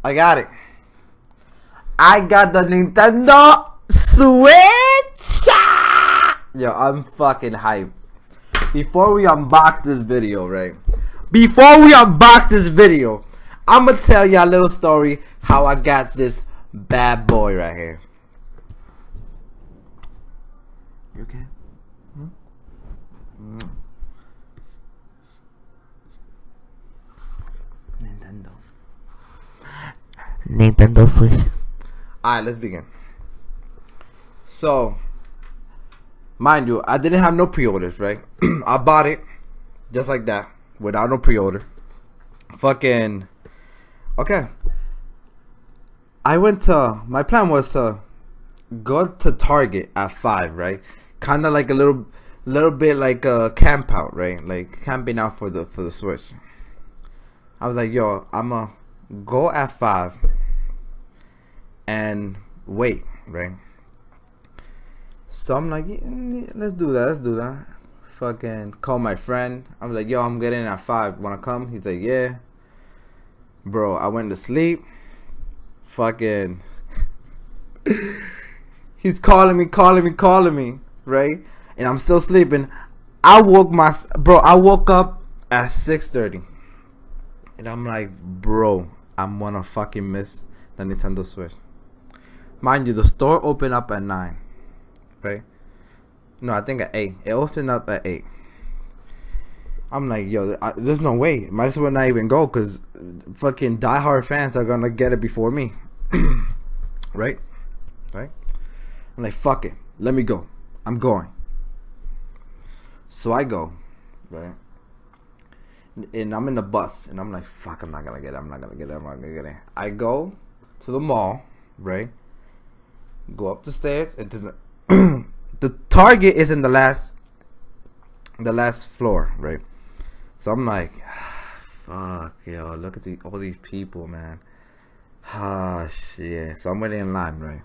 I got it. I got the Nintendo Switch. Yo, I'm fucking hyped. Before we unbox this video, right? Before we unbox this video, I'm gonna tell you a little story how I got this bad boy right here. You okay? Nintendo Switch. Alright, let's begin. So, mind you, I didn't have no pre-orders, right? I bought it just like that, without no pre-order. Fucking, okay. My plan was to go to Target at 5, right? Kind of like a little bit like a camp out, right? Like camping out for the Switch. I was like, yo, I'ma go at 5 and wait, right? So I'm like, yeah, let's do that. Fucking call my friend. I'm like, yo, I'm getting at 5. Wanna come? He's like, yeah. Bro, I went to sleep. Fucking he's calling me, right? And I'm still sleeping. I woke up at 6:30. And I'm like, bro, I'm gonna fucking miss the Nintendo Switch. Mind you, the store opened up at 9, right? No, I think at 8. It opened up at 8. I'm like, yo, there's no way. Might as well not even go, because fucking diehard fans are gonna get it before me. Right? I'm like, fuck it. Let me go. I'm going. So I go, right? And I'm in the bus, and I'm like, fuck, I'm not gonna get it. I go to the mall, right? Go up the stairs, and to the Target is in the last floor, right? So I'm like, fuck, yo, look at all these people, man. Ah, shit. So I'm waiting in line, right?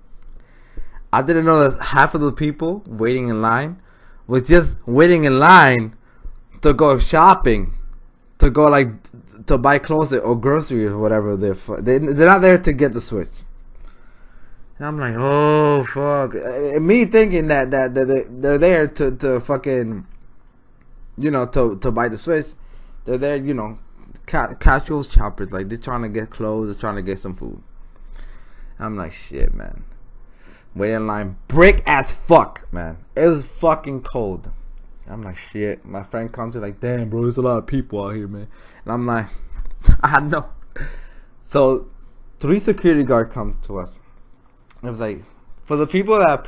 I didn't know that half of the people waiting in line was just waiting in line to go shopping, to go like to buy clothes or groceries or whatever. They're not there to get the Switch. And I'm like, oh fuck. And me thinking that they're there to fucking, you know, to buy the Switch. They're there, you know, casual shoppers. Like, they're trying to get clothes, they're trying to get some food. I'm like, shit, man. Waiting in line, brick as fuck, man. It was fucking cold. I'm like, shit. My friend comes in like, damn, bro, there's a lot of people out here, man. And I'm like, I know. So 3 security guards come to us. It was like, for the people that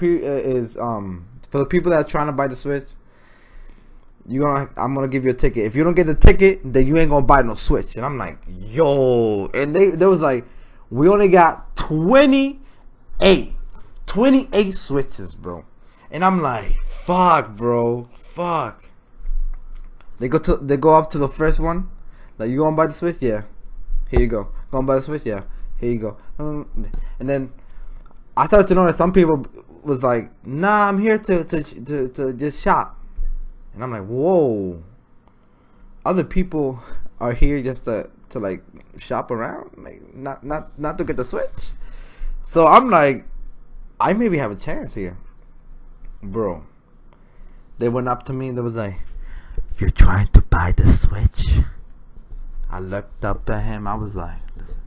for the people that are trying to buy the Switch, I'm gonna give you a ticket. If you don't get the ticket, then you ain't gonna buy no Switch. And I'm like, yo. And they was like, we only got 28 Switches, bro. And I'm like, fuck, bro, fuck. They go up to the first one, like, you gonna buy the Switch? Yeah, here you go. Gonna buy the Switch? Yeah, here you go. And then I started to notice some people was like, nah, I'm here to just shop. And I'm like, whoa, other people are here just to like shop around, like not to get the Switch. So I'm like, I maybe have a chance here, bro. They went up to me and they was like, you're trying to buy the Switch? I looked up at him. I was like, listen,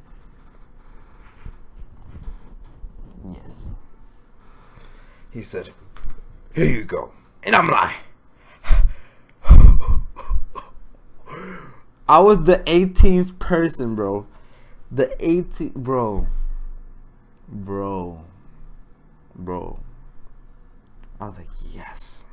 yes. He said, here you go. And I'm like, I was the 18th person, bro. The 18th, bro. I was like, yes.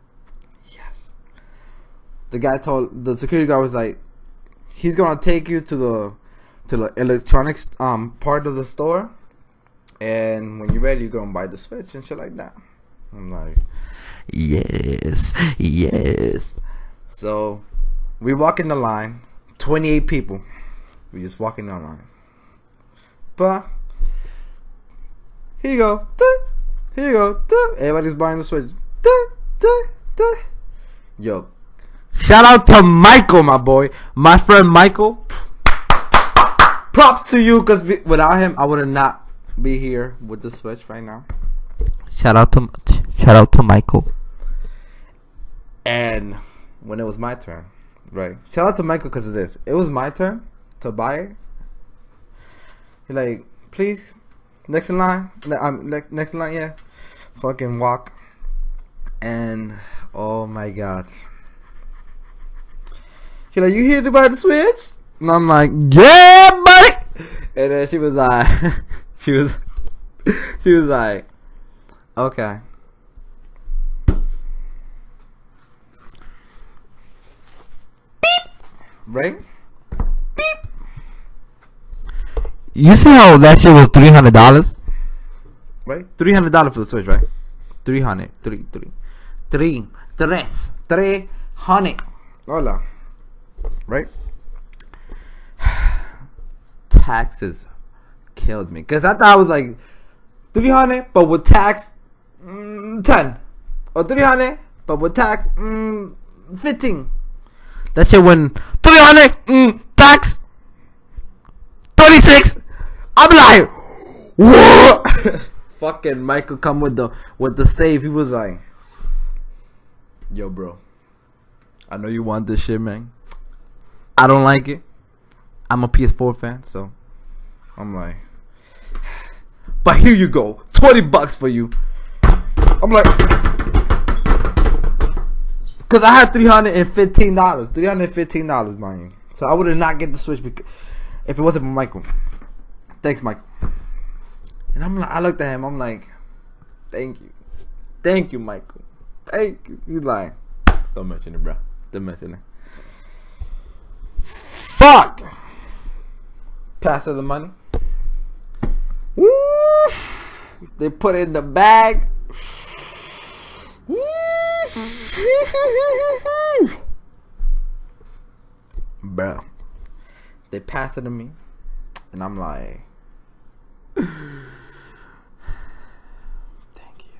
The security guard was like, he's gonna take you to the electronics part of the store, and when you're ready, you're gonna buy the Switch and shit like that. I'm like, yes. So we walk in the line, 28 people. We just walk in the line. But here you go. Everybody's buying the Switch. Yo, shout out to Michael, my boy, my friend Michael. props to you, because without him, I would not be here with the Switch right now. Shout out to Michael. And when it was my turn, right? Shout out to Michael because of this. It was my turn to buy it. He like, please, next in line. Next in line, yeah. Fucking walk. And oh my god. She like, you here to buy the Switch? And I'm like, yeah, buddy. And then she was like, she was like, okay. Beep. Right? Beep. You see how that shit was $300? Right? $300 for the Switch, right? 300. Hola. Right? Taxes killed me. Because I thought I was like 300, but with tax, 10. Or 300, but with tax, 15. That shit went 300, tax, 36. I'm like, what? Fucking Michael come with the save. He was like, yo, bro, I know you want this shit, man. I don't like it. I'm a PS4 fan, so I'm like, but here you go, $20 for you. I'm like, cause I had $315, mind you. So I would have not get the Switch if it wasn't for Michael. Thanks, Michael. And I'm like, I looked at him. I'm like, thank you, Michael. Thank you. He's like, don't mention it, bro. Don't mention it. Fuck. Pass her the money. Woo! They put it in the bag. Bro, they pass it to me, and I'm like, thank you.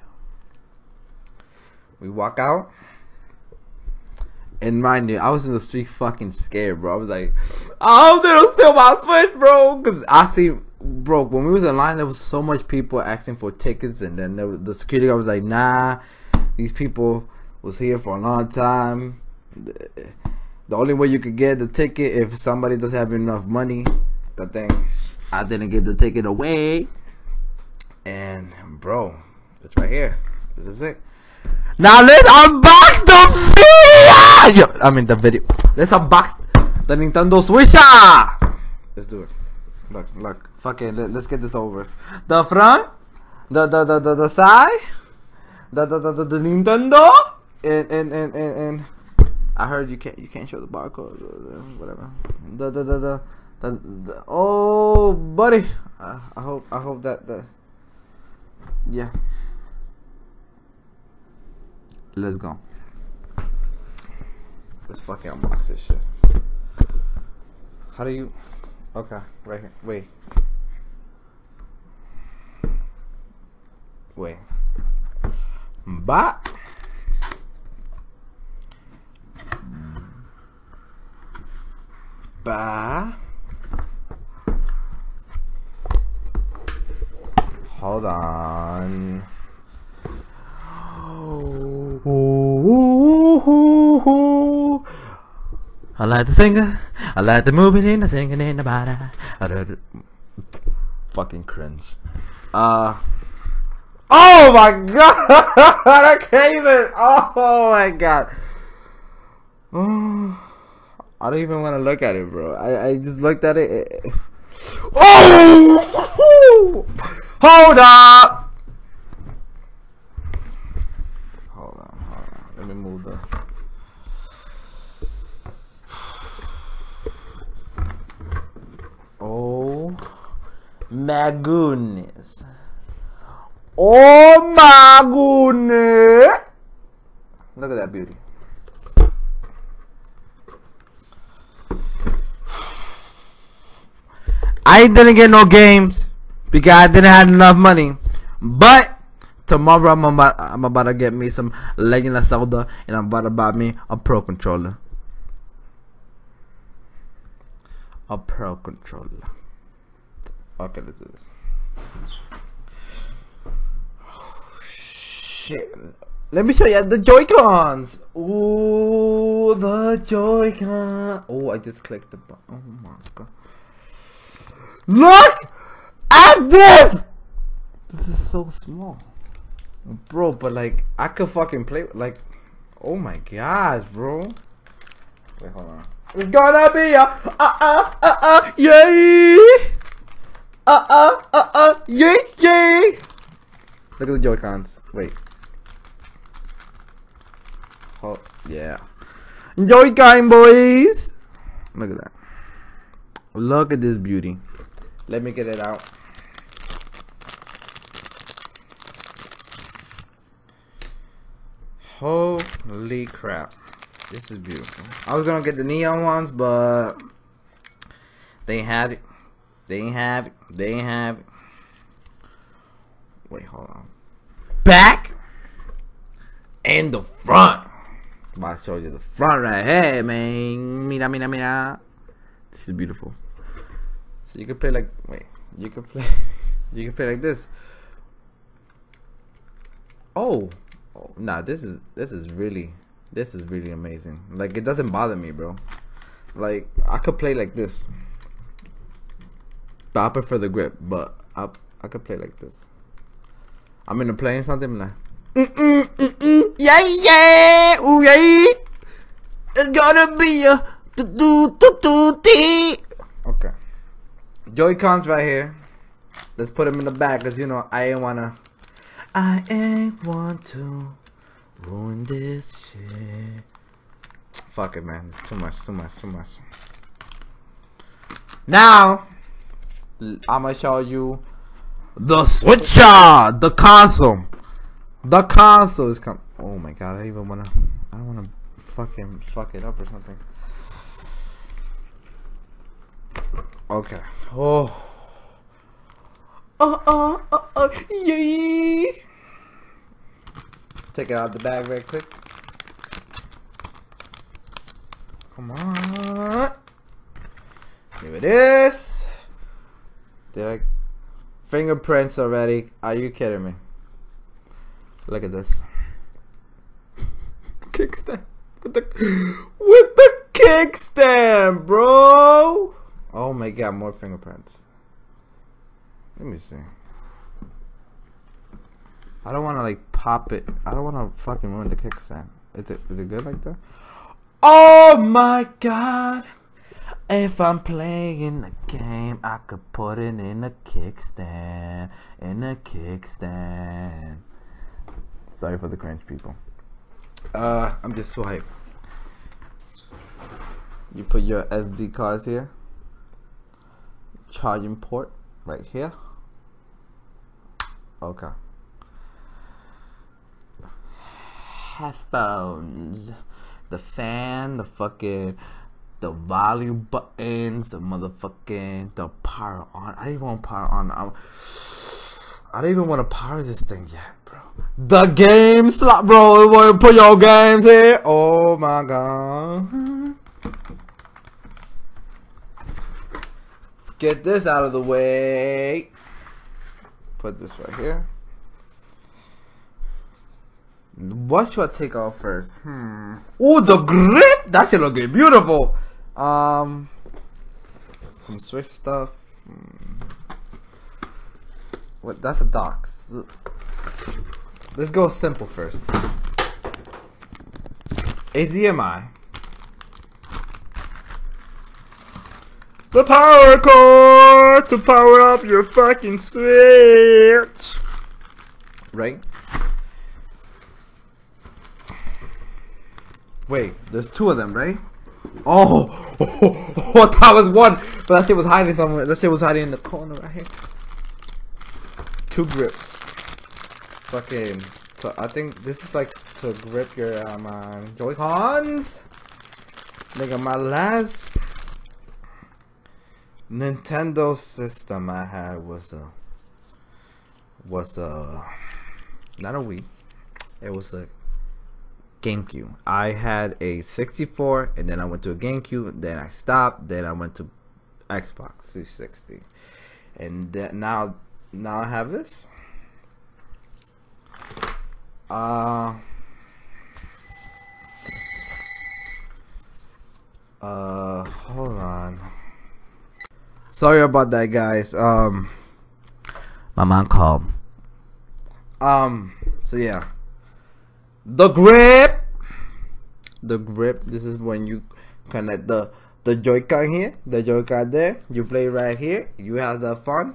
We walk out, and mind you, I was in the street fucking scared, bro. I was like, I hope they don't steal my Switch, bro. Because I see, bro, when we was in line, there was so much people asking for tickets, and then the security guard was like, nah, these people was here for a long time. The only way you could get the ticket if somebody doesn't have enough money. But then I didn't give the ticket away. And bro, it's right here. This is it. Now let's unbox the video. The video. Let's unbox the Nintendo Switch. Let's do it. Look. Fucking let's get this over. The front, the side, the Nintendo, and I heard you can't show the barcode or whatever. The oh buddy, I hope that yeah. Let's go. Let's fucking unbox this shit. How do you? Okay, right here. Wait. Bye. Bah. Hold on. I like the singer. I like the moving in the singing in the body. Fucking cringe. Oh my god! I can't even. Oh my god. Oh. I don't even want to look at it, bro. I just looked at it. Oh! Hold up! Hold on. Let me move the... Oh my goodness. Oh my goodness. Look at that beauty. I didn't get no games because I didn't have enough money. But tomorrow I'm about to get me some Legend of Zelda, and I'm about to buy me a Pro Controller. A Pro Controller. Okay, let's do this. Oh, shit. Let me show you the Joy-Cons. Ooh, the Joy-Con. Oh, I just clicked the button. Oh my god. Look at this. This is so small, bro. But like, I could fucking play. Like, oh my gosh, bro. Wait, hold on. It's gonna be a yay! Yay, yay! Look at the Joy-Cons. Wait. Oh, yeah. Joy-Con, boys! Look at that. Look at this beauty. Let me get it out. Holy crap. This is beautiful. I was gonna get the neon ones, but they ain't have it. They ain't have it. They ain't have it. Wait, hold on. Back and the front. I'm about to show you the front right here, man. Mira, mira, mira. This is beautiful. So you can play like, wait, you can play like this. Oh, nah, this is really amazing. Like, it doesn't bother me, bro. Like, I could play like this, but I prefer the grip. But I could play like this. I'm in the playing something like, yeah, yeah, ooh, yeah. It's gonna be a okay. Joy-Cons right here. Let's put them in the back, cause you know I ain't want to ruin this shit. Fuck it, man. It's too much. Now, I'm gonna show you the switcher, the console. The console is coming. Oh my god, I don't wanna fucking fuck it up or something. Okay. Oh. Yay. Take it out of the bag very quick. Come on. Here it is. Fingerprints already. Are you kidding me? Look at this. Kickstand. With the kickstand, bro. Oh my god, more fingerprints. Let me see. I don't want to like pop it. I don't want to fucking ruin the kickstand. Is it good like that? Oh my god! If I'm playing a game, I could put it in a kickstand. Sorry for the cringe, people. I'm just so hyped. You put your SD cards here. Charging port right here. Okay. Headphones, the fan, the volume buttons, the power on. I don't even want power on. I don't even want to power this thing yet, bro. The game slot, bro. Want to put your games here? Oh my god. Get this out of the way. Put this right here. What should I take off first? Oh, the grip! That should look beautiful. Some Switch stuff. What? That's a docks. Let's go simple first. HDMI. The power cord to power up your fucking Switch. Right? Wait, there's two of them, right? Oh, that was one. But that shit was hiding somewhere. That shit was hiding in the corner right here. Two grips. Fucking. So I think this is like to grip your Joy-Cons. Nigga, my last Nintendo system I had was not a Wii. It was a GameCube. I had a 64, and then I went to a GameCube. Then I stopped. Then I went to Xbox 360, And now I have this. Hold on. Sorry about that, guys. My mom called. So yeah. The grip. This is when you connect the Joy-Con here, the Joy-Con there. You play right here. You have the fun.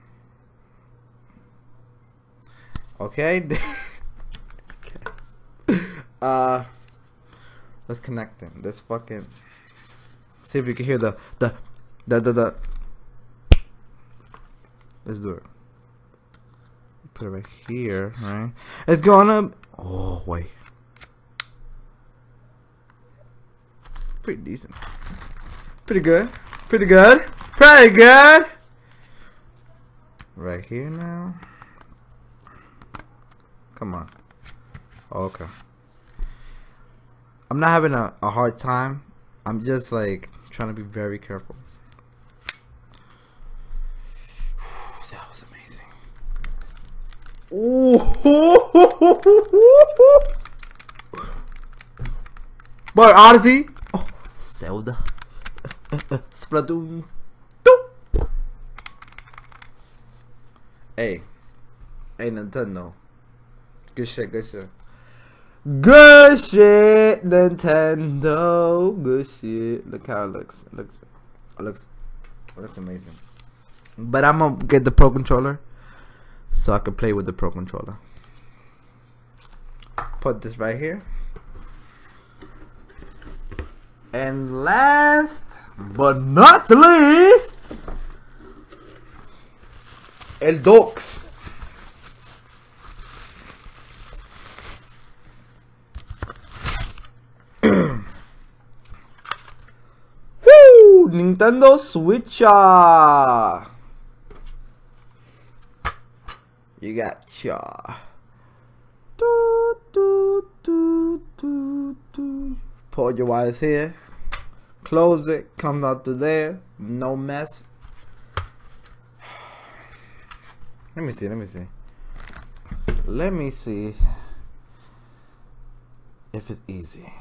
Okay. Let's connect them. Let's fucking see if we can hear the. Let's do it. Put it right here, right? It's gonna. Oh wait. Pretty decent. Pretty good. Pretty good. Pretty good. Right here now. Come on. Okay. I'm not having a hard time. I'm just like trying to be very careful. That was amazing. Ooh. Boy, Odyssey. Oh, Zelda. Splatoon. Hey, Nintendo. Good shit, Good shit, Nintendo. Good shit. Look how it looks. It looks amazing. But I'm gonna get the Pro Controller so I can play with the Pro Controller. Put this right here. And last but not least, el Dox. Woo! Nintendo Switch. You got cha. Pull your wires here. Close it. Come out to there. No mess. Let me see. Let me see if it's easy.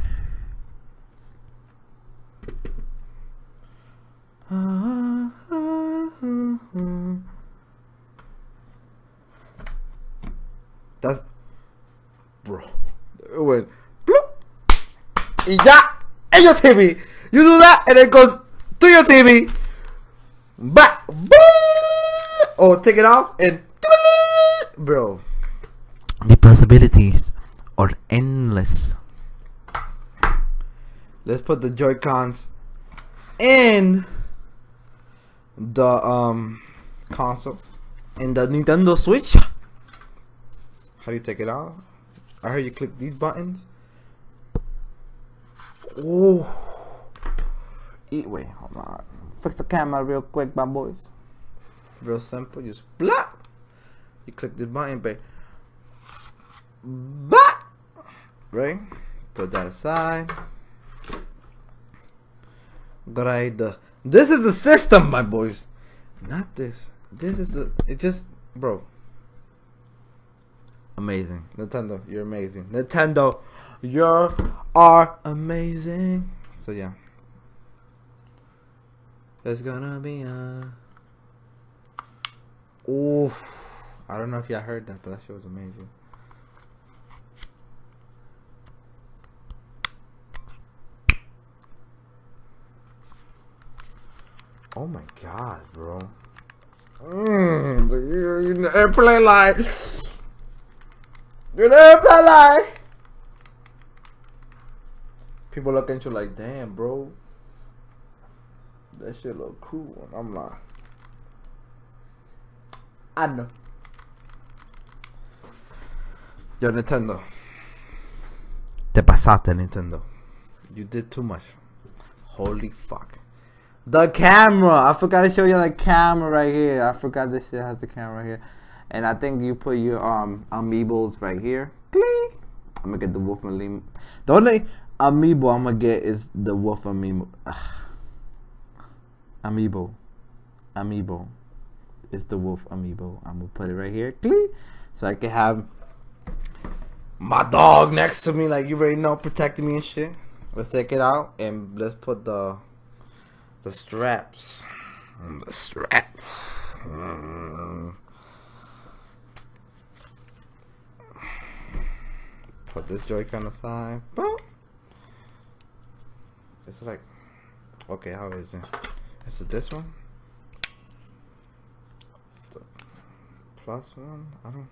That's, bro. It went bloop. Y ya. En your TV. You do that and it goes to your TV. Back. Or take it off and, bro. The possibilities are endless. Let's put the Joy-Cons in the console, in the Nintendo Switch. How do you take it out? I heard you click these buttons. Oh, wait, hold on. Fix the camera real quick, my boys. Real simple. Just blah. You click this button, babe. Bah. Right. Put that aside. Gotta this is the system, my boys. Not this. This is the. It just, bro. Amazing. Nintendo, you're amazing. Nintendo, you are amazing. So yeah. There's gonna be a. Ooh. I don't know if y'all heard that, but that shit was amazing. Oh my god, bro. You're in the airplane line. You're in the airplane line. People look at you like, damn, bro. That shit look cool. And I'm like, I know. Yo, Nintendo. Te pasaste, Nintendo. You did too much. Holy fuck. The camera. I forgot to show you the camera right here. I forgot this shit has a camera right here. And I think you put your amiibos right here. Click. I'm gonna get the wolf amiibo. The only amiibo I'm gonna get is the wolf amiibo. Amiibo. It's the wolf amiibo. I'm gonna put it right here, click, so I can have my dog next to me, like you already know, protecting me and shit. Let's take it out and let's put the straps. The straps. Put this Joy-Con aside. Boom. It's like, okay, how is it? Is it this one? It's the plus one? I don't.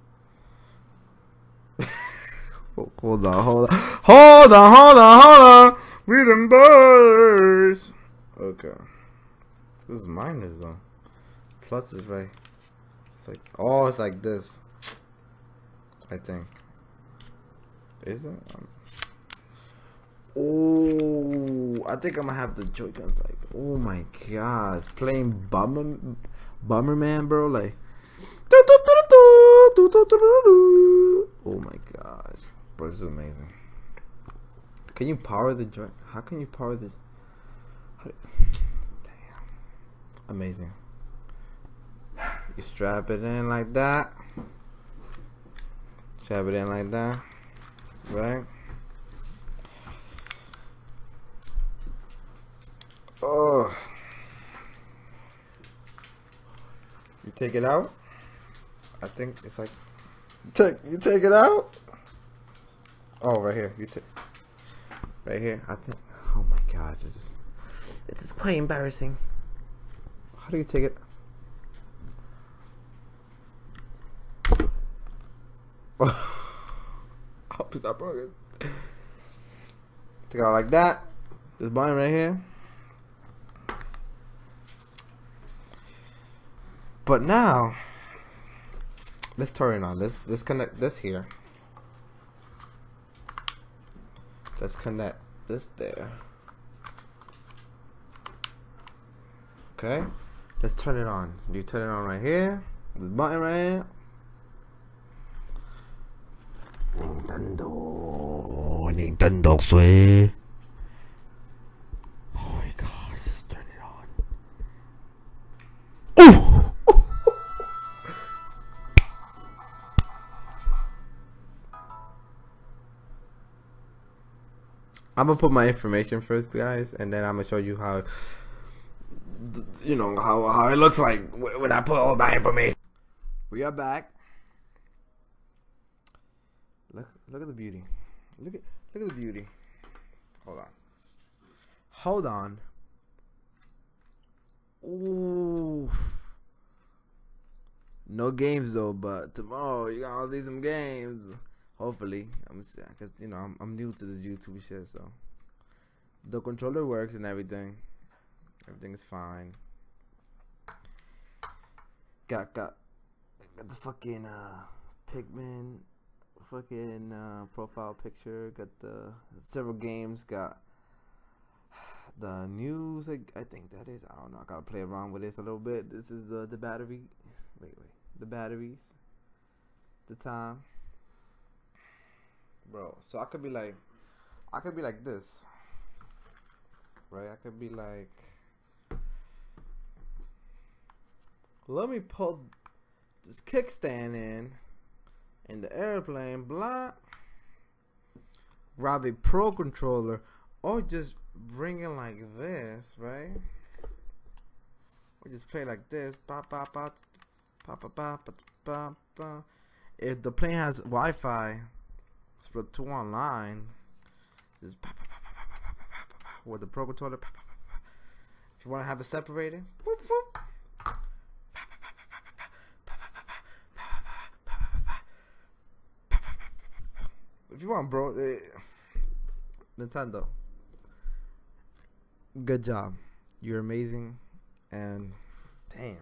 Hold on. We them birds. Okay. This is minus though. Plus is right. It's like, oh, it's like this. I think. Is it? Oh, I think I'm gonna have the Joy-Cons like, oh my gosh, playing Bummerman, bro, like, oh my gosh, bro, this is amazing. Can you power the joint? How can you power the? Damn, amazing. You strap it in like that. Strap it in like that, right? Oh, you take it out. I think it's like you take it out. Oh, right here. You take right here. I think. Oh my God, this is quite embarrassing. How do you take it? I hope it's not broken. Take it out like that. This button right here. But now, let's turn it on. Let's connect this here. Let's connect this there. Okay. Let's turn it on. You turn it on right here. This button right here. Nintendo Switch. Oh my gosh, turn it on. Ooh! I'm gonna put my information first, guys, and then I'm gonna show you how, you know, how it looks like when I put all my information. We are back. Look at the beauty. Look at the beauty. Hold on. Ooh. No games though, but tomorrow you gonna see some games. Hopefully, I'm saying, cause you know I'm new to this YouTube shit, so the controller works and everything. Everything is fine. Got the fucking Pikmin fucking profile picture. Got the several games. Got the news. I think that is. I don't know. I gotta play around with this a little bit. This is the battery. Wait. The batteries. The time. Bro, so I could be like this, right? I could be like, let me put this kickstand in the airplane, blah. Grab a Pro controller, or just bring it like this, right? Or just play like this, ba ba ba, ba ba ba ba ba. If the plane has Wi-Fi. Split 2 online just with the Pro controller. If you want to have it separated, if you want, bro, Nintendo, good job. You're amazing, and damn,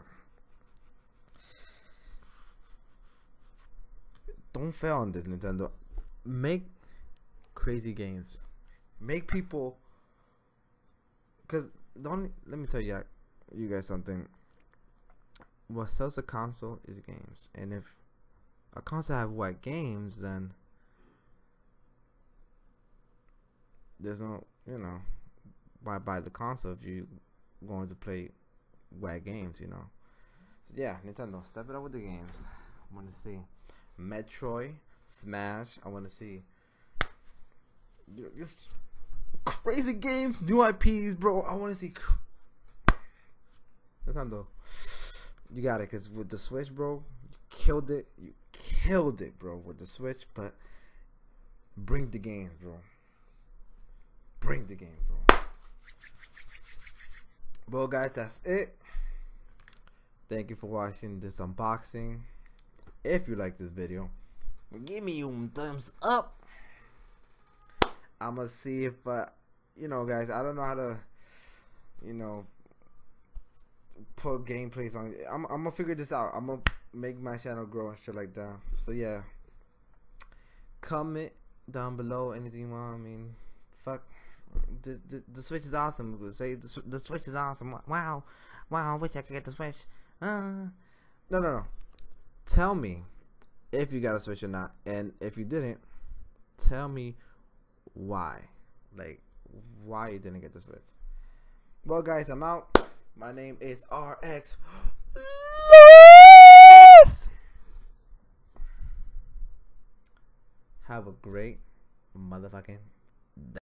don't fail on this, Nintendo. Make crazy games. Make people, because let me tell you guys something. What sells a console is games, and if a console have whack games, then there's no, you know, why buy the console if you going to play whack games, you know. Yeah, Nintendo, step it up with the games. I want to see Metroid, Smash. I want to see just crazy games, new IPs, bro. I want to see Nintendo. You got it, cause with the Switch, bro, you killed it. You killed it, bro, with the Switch. But bring the games, bro. Bring the games, bro. Well, guys, that's it. Thank you for watching this unboxing. If you like this video, give me a thumbs up. I'm gonna see if you know, guys, I don't know how to, you know, put gameplays on. I'm gonna figure this out. I'm gonna make my channel grow and shit like that. So yeah, comment down below anything you want. I mean, fuck, the Switch is awesome. Say the Switch is awesome. Wow, I wish I could get the Switch. No. Tell me if you got a Switch or not, and if you didn't, tell me why. Like, why you didn't get the Switch. Well, guys, I'm out. My name is RX. Have a great motherfucking day.